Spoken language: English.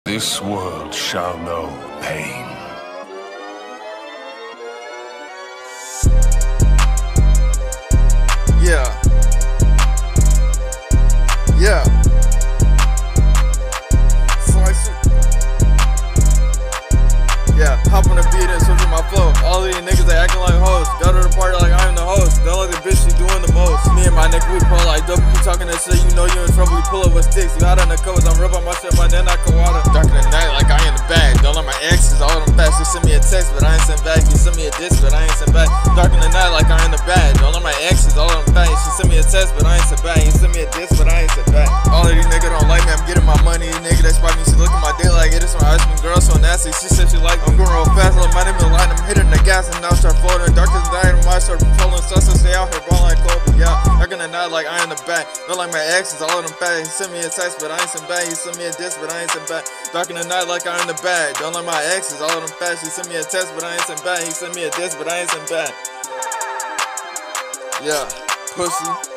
This world shall know pain. Yeah. Yeah. Slice it. Yeah, hop on the beat and switch my flow. All of these niggas, they acting like hoes. Go to the party like I'm the host. Don't like the bitch, she doing the most. Me and my nigga, we pull like double. You talking that shit, you know you in trouble. We pull up with sticks. You out on the covers, I'm rubbing my shit, my then I can water. Dark in the night like I in the bag. Don't like my exes, all of them fast. You send me a text, but I ain't send back. You send me a diss, but I ain't send back. Dark in the night like I in the bag. Don't like my exes, all of them fast. She send me a text, but I ain't send back. You send me a diss, but I ain't send back. All of these niggas don't like me, I'm getting my money. These niggas that spot me, she look at my dick like it is some ice cream girl so nasty. She said she like me. I'm going real fast, like my name is Light. I'm hitting the gas and now start floating. Dark as night, I might start patrolling. Sus, stay out here balling like Kobe. Yeah, dark in the night like I in the back. Don't like my exes, all of them fat. He sent me a text, but I ain't sent back. He sent me a diss, but I ain't sent back. Dark in the night like I in the bag. Don't like my exes, all of them fat. He sent me a text, but I ain't sent back. He sent me a diss, but I ain't sent back. Yeah, pussy.